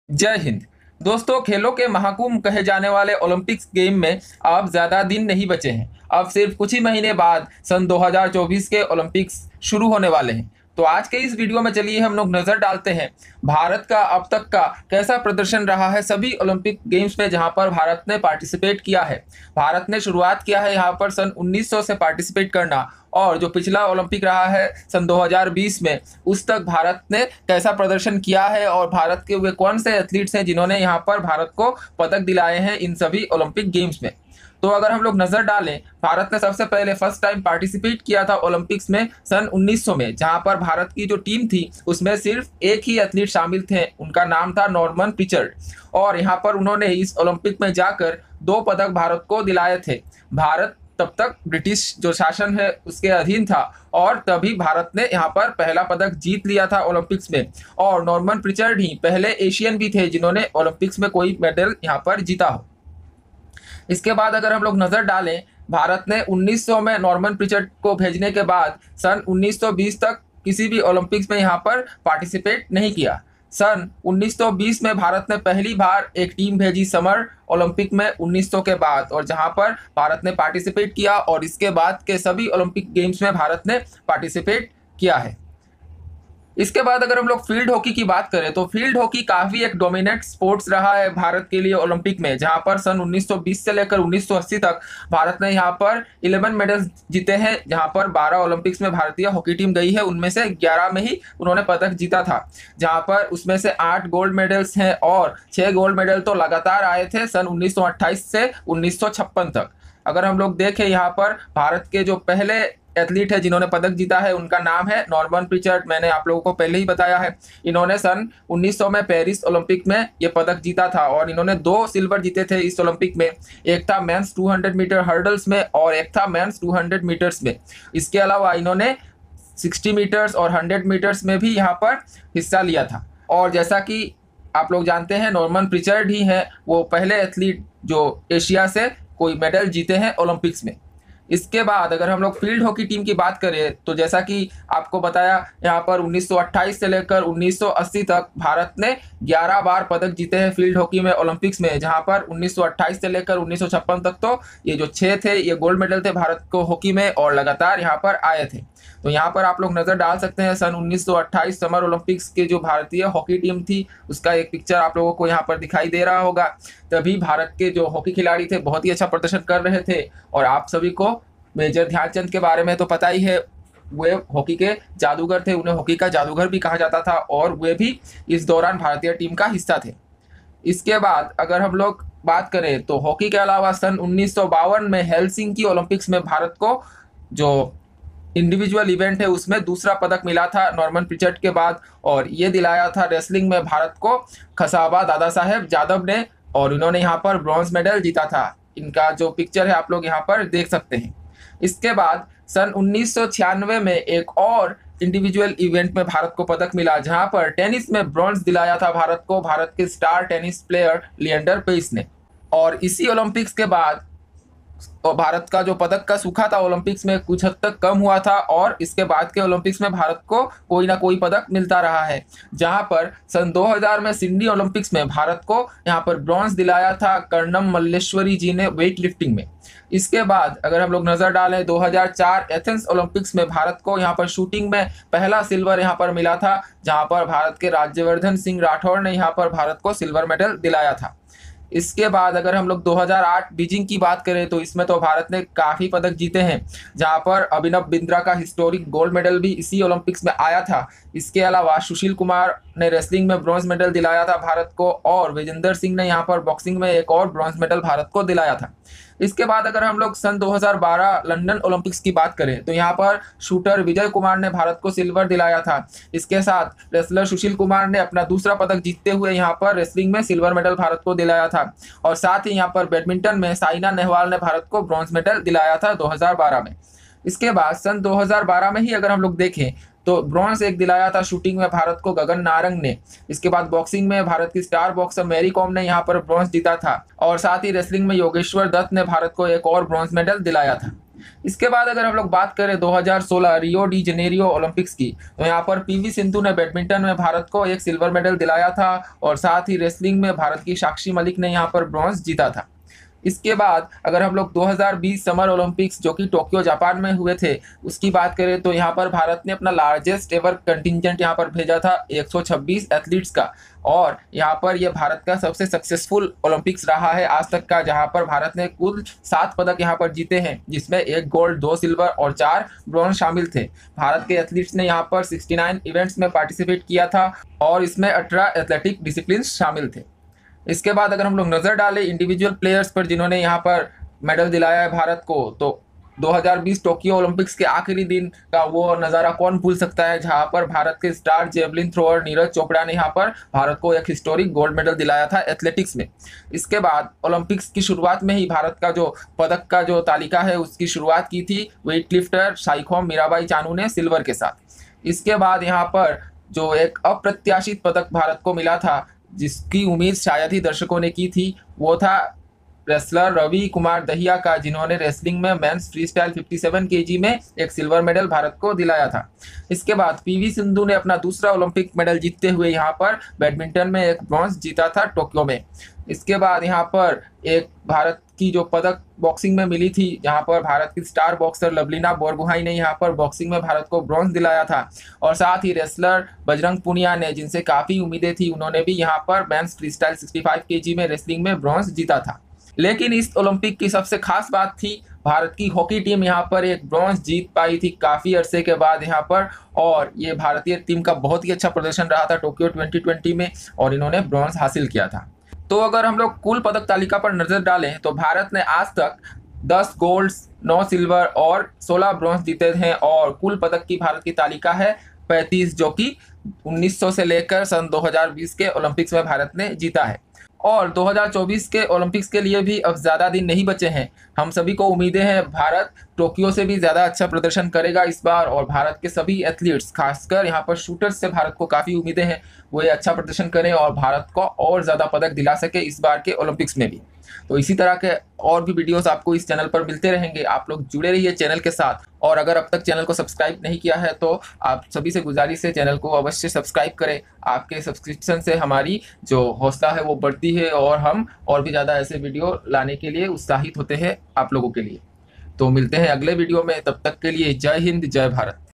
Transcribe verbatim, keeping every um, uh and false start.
जय हिंद। दोस्तों, खेलों के महाकुंभ कहे जाने वाले ओलंपिक्स गेम में अब ज़्यादा दिन नहीं बचे हैं। अब सिर्फ कुछ ही महीने बाद सन दो हज़ार चौबीस के ओलंपिक्स शुरू होने वाले हैं। तो आज के इस वीडियो में चलिए हम लोग नज़र डालते हैं भारत का अब तक का कैसा प्रदर्शन रहा है सभी ओलंपिक गेम्स में जहां पर भारत ने पार्टिसिपेट किया है। भारत ने शुरुआत किया है यहां पर सन उन्नीस सौ से पार्टिसिपेट करना, और जो पिछला ओलंपिक रहा है सन दो हज़ार बीस में, उस तक भारत ने कैसा प्रदर्शन किया है और भारत के वे कौन से एथलीट्स हैं जिन्होंने यहाँ पर भारत को पदक दिलाए हैं इन सभी ओलंपिक गेम्स में। तो अगर हम लोग नजर डालें, भारत ने सबसे पहले फर्स्ट टाइम पार्टिसिपेट किया था ओलंपिक्स में सन उन्नीस सौ में, जहां पर भारत की जो टीम थी उसमें सिर्फ एक ही एथलीट शामिल थे, उनका नाम था नॉर्मन पिचर्ड। और यहाँ पर उन्होंने इस ओलंपिक में जाकर दो पदक भारत को दिलाए थे। भारत तब तक ब्रिटिश जो शासन है उसके अधीन था, और तभी भारत ने यहाँ पर पहला पदक जीत लिया था ओलंपिक्स में। और नॉर्मन पिचर्ड ही पहले एशियन भी थे जिन्होंने ओलंपिक्स में कोई मेडल यहाँ पर जीता हो। इसके बाद अगर हम लोग नजर डालें, भारत ने उन्नीस सौ में नॉर्मन पिचर्ड को भेजने के बाद सन उन्नीस सौ बीस तक किसी भी ओलंपिक्स में यहाँ पर पार्टिसिपेट नहीं किया। सन उन्नीस सौ बीस में भारत ने पहली बार एक टीम भेजी समर ओलंपिक में उन्नीस सौ के बाद, और जहां पर भारत ने पार्टिसिपेट किया, और इसके बाद के सभी ओलंपिक गेम्स में भारत ने पार्टिसिपेट किया है। इसके बाद अगर हम लोग फील्ड हॉकी की बात करें तो फील्ड हॉकी काफी एक डोमिनेट स्पोर्ट्स रहा है भारत के लिए ओलंपिक में, जहां पर सन उन्नीस सौ बीस से लेकर उन्नीस सौ अस्सी तक भारत ने यहां पर ग्यारह मेडल्स जीते हैं। जहां पर बारह ओलंपिक्स में भारतीय हॉकी टीम गई है, उनमें से ग्यारह में ही उन्होंने पदक जीता था, जहां पर उसमें से आठ गोल्ड मेडल्स हैं और छह गोल्ड मेडल तो लगातार आए थे सन उन्नीस सौ अट्ठाईस से उन्नीस सौ छप्पन तक। अगर हम लोग देखें, यहाँ पर भारत के जो पहले एथलीट है जिन्होंने पदक जीता है उनका नाम है नॉर्मन पिचर्ड। मैंने आप लोगों को पहले ही बताया है, इन्होंने सन उन्नीस सौ में पेरिस ओलंपिक में ये पदक जीता था, और इन्होंने दो सिल्वर जीते थे इस ओलंपिक में। एक था मेंस दो सौ मीटर हर्डल्स में और एक था मेंस दो सौ मीटर्स में। इसके अलावा इन्होंने साठ मीटर्स और सौ मीटर्स में भी यहाँ पर हिस्सा लिया था। और जैसा कि आप लोग जानते हैं, नॉर्मन पिचर्ड ही है वो पहले एथलीट जो एशिया से कोई मेडल जीते हैं ओलंपिक्स में। इसके बाद अगर हम लोग फील्ड हॉकी टीम की बात करें तो जैसा कि आपको बताया, यहाँ पर उन्नीस सौ अट्ठाईस से लेकर उन्नीस सौ अस्सी तक भारत ने ग्यारह बार पदक जीते हैं फील्ड हॉकी में ओलंपिक्स में, जहाँ पर उन्नीस सौ अट्ठाईस से लेकर उन्नीस सौ छप्पन तक तो ये जो छह थे ये गोल्ड मेडल थे भारत को हॉकी में, और लगातार यहाँ पर आए थे। तो यहाँ पर आप लोग नजर डाल सकते हैं सन उन्नीस सौ अट्ठाईस समर ओलंपिक्स के जो भारतीय हॉकी टीम थी उसका एक पिक्चर आप लोगों को यहाँ पर दिखाई दे रहा होगा। तभी भारत के जो हॉकी खिलाड़ी थे बहुत ही अच्छा प्रदर्शन कर रहे थे, और आप सभी को मेजर ध्यानचंद के बारे में तो पता ही है, वे हॉकी के जादूगर थे, उन्हें हॉकी का जादूगर भी कहा जाता था, और वे भी इस दौरान भारतीय टीम का हिस्सा थे। इसके बाद अगर हम लोग बात करें तो हॉकी के अलावा सन उन्नीस सौ बावन में हेलसिंकी ओलंपिक्स में भारत को जो इंडिविजुअल इवेंट है उसमें दूसरा पदक मिला था नॉर्मन पिचर्ड के बाद, और ये दिलाया था रेसलिंग में भारत को खसाबा दादा साहेब जादव ने, और इन्होंने यहाँ पर ब्रॉन्ज मेडल जीता था। इनका जो पिक्चर है आप लोग यहाँ पर देख सकते हैं। इसके बाद सन उन्नीस सौ छियानवे में एक और इंडिविजुअल इवेंट में भारत को पदक मिला, जहां पर टेनिस में ब्रॉन्ज दिलाया था भारत को भारत के star tennis player Leander Paes ने। और इसी ओलंपिक्स के बाद और भारत का जो पदक का सूखा था ओलंपिक्स में कुछ हद तक कम हुआ था, और इसके बाद के ओलंपिक्स में भारत को कोई ना कोई पदक मिलता रहा है, जहां पर सन दो हज़ार में सिडनी ओलंपिक्स में भारत को यहां पर ब्रॉन्ज दिलाया था कर्णम मल्लेश्वरी जी ने वेट लिफ्टिंग में। इसके बाद अगर हम लोग नजर डालें, दो हज़ार चार एथेंस ओलंपिक्स में भारत को यहां पर शूटिंग में पहला सिल्वर यहां पर मिला था, जहां पर भारत के राज्यवर्धन सिंह राठौड़ ने यहां पर भारत को सिल्वर मेडल दिलाया था। इसके बाद अगर हम लोग दो हज़ार आठ बीजिंग की बात करें तो इसमें तो भारत ने काफ़ी पदक जीते हैं, जहां पर अभिनव बिंद्रा का हिस्टोरिक गोल्ड मेडल भी इसी ओलंपिक्स में आया था। इसके अलावा सुशील कुमार ने रेसलिंग में ब्रॉन्ज मेडल दिलाया था भारत को, और विजेंदर सिंह ने यहां पर बॉक्सिंग में एक और ब्रॉन्ज मेडल भारत को दिलाया था। इसके बाद अगर हम लोग सन दो हज़ार बारह लंदन ओलंपिक्स की बात करें तो यहाँ पर शूटर विजय कुमार ने भारत को सिल्वर दिलाया था। इसके साथ रेसलर सुशील कुमार ने अपना दूसरा पदक जीतते हुए यहाँ पर रेसलिंग में सिल्वर मेडल भारत को दिलाया था, और साथ ही यहाँ पर बैडमिंटन में साइना नेहवाल ने भारत को ब्रॉन्ज मेडल दिलाया था दो हज़ार बारह में। इसके बाद सन दो हज़ार बारह में ही अगर हम लोग देखें तो ब्रॉन्ज एक दिलाया था शूटिंग में भारत को गगन नारंग ने। इसके बाद बॉक्सिंग में भारत की स्टार बॉक्सर मैरी कॉम ने यहाँ पर ब्रॉन्ज जीता था, और साथ ही रेसलिंग में योगेश्वर दत्त ने भारत को एक और ब्रॉन्ज मेडल दिलाया था। इसके बाद अगर हम लोग बात करें दो हज़ार सोलह रियो डी जनेरियो ओलंपिक्स की, तो यहाँ पर पीवी सिंधु ने बैडमिंटन में भारत को एक सिल्वर मेडल दिलाया था और साथ ही रेसलिंग में भारत की साक्षी मलिक ने यहाँ पर ब्रॉन्ज जीता था। इसके बाद अगर हम लोग दो हज़ार बीस समर ओलंपिक्स जो कि टोक्यो जापान में हुए थे उसकी बात करें, तो यहाँ पर भारत ने अपना लार्जेस्ट एवर कंटिंजेंट यहाँ पर भेजा था एक सौ छब्बीस एथलीट्स का, और यहाँ पर यह भारत का सबसे सक्सेसफुल ओलंपिक्स रहा है आज तक का, जहाँ पर भारत ने कुल सात पदक यहाँ पर जीते हैं, जिसमें एक गोल्ड, दो सिल्वर और चार ब्रॉन्ज शामिल थे। भारत के एथलीट्स ने यहाँ पर उनहत्तर इवेंट्स में पार्टिसिपेट किया था और इसमें अठारह एथलेटिक डिसिप्लिन शामिल थे। इसके बाद अगर हम लोग नज़र डालें इंडिविजुअल प्लेयर्स पर जिन्होंने यहाँ पर मेडल दिलाया है भारत को, तो दो हज़ार बीस टोक्यो ओलंपिक्स के आखिरी दिन का वो नज़ारा कौन भूल सकता है, जहाँ पर भारत के star javelin thrower Neeraj Chopra ने यहाँ पर भारत को एक हिस्टोरिक गोल्ड मेडल दिलाया था एथलेटिक्स में। इसके बाद ओलंपिक्स की शुरुआत में ही भारत का जो पदक का जो तालिका है उसकी शुरुआत की थी वेट लिफ्टर साइखोम मीराबाई चानू ने सिल्वर के साथ। इसके बाद यहाँ पर जो एक अप्रत्याशित पदक भारत को मिला था, जिसकी उम्मीद शायद ही दर्शकों ने की थी, वो था रेसलर रवि कुमार दहिया का, जिन्होंने रेसलिंग में मेंस फ्री स्टाइल सत्तावन केजी में एक सिल्वर मेडल भारत को दिलाया था। इसके बाद पीवी सिंधु ने अपना दूसरा ओलंपिक मेडल जीतते हुए यहाँ पर बैडमिंटन में एक ब्रॉन्ज जीता था टोक्यो में। इसके बाद यहाँ पर एक भारत की जो पदक बॉक्सिंग में मिली थी, जहाँ पर भारत की स्टार बॉक्सर लवलीना बोरगोहाई ने यहाँ पर बॉक्सिंग में भारत को ब्रॉन्ज दिलाया था, और साथ ही रेसलर बजरंग पुनिया ने, जिनसे काफ़ी उम्मीदें थी, उन्होंने भी यहाँ पर मेंस फ्री स्टाइल पैंसठ केजी में रेसलिंग में ब्रॉन्ज जीता था। लेकिन इस ओलंपिक की सबसे खास बात थी भारत की हॉकी टीम यहाँ पर एक ब्रॉन्ज जीत पाई थी काफ़ी अरसे के बाद यहाँ पर, और ये भारतीय टीम का बहुत ही अच्छा प्रदर्शन रहा था टोक्यो ट्वेंटी ट्वेंटी में, और इन्होंने ब्रॉन्ज हासिल किया था। तो अगर हम लोग कुल पदक तालिका पर नजर डालें तो भारत ने आज तक दस गोल्ड, नौ सिल्वर और सोलह ब्रॉन्ज जीते हैं, और कुल पदक की भारत की तालिका है पैंतीस, जो कि उन्नीस सौ से लेकर सन दो हज़ार बीस के ओलंपिक्स में भारत ने जीता है। और दो हज़ार चौबीस के ओलंपिक्स के लिए भी अब ज़्यादा दिन नहीं बचे हैं। हम सभी को उम्मीदें हैं भारत टोक्यो से भी ज़्यादा अच्छा प्रदर्शन करेगा इस बार, और भारत के सभी एथलीट्स, खासकर यहाँ पर शूटर्स से भारत को काफ़ी उम्मीदें हैं, वो ये अच्छा प्रदर्शन करें और भारत को और ज़्यादा पदक दिला सके इस बार के ओलंपिक्स में भी। तो इसी तरह के और भी वीडियोस आपको इस चैनल पर मिलते रहेंगे। आप लोग जुड़े रहिए चैनल के साथ, और अगर अब तक चैनल को सब्सक्राइब नहीं किया है तो आप सभी से गुजारिश है चैनल को अवश्य सब्सक्राइब करें। आपके सब्सक्रिप्शन से हमारी जो हौसला है वो बढ़ती है, और हम और भी ज़्यादा ऐसे वीडियो लाने के लिए उत्साहित होते हैं आप लोगों के लिए। तो मिलते हैं अगले वीडियो में, तब तक के लिए जय हिंद, जय भारत।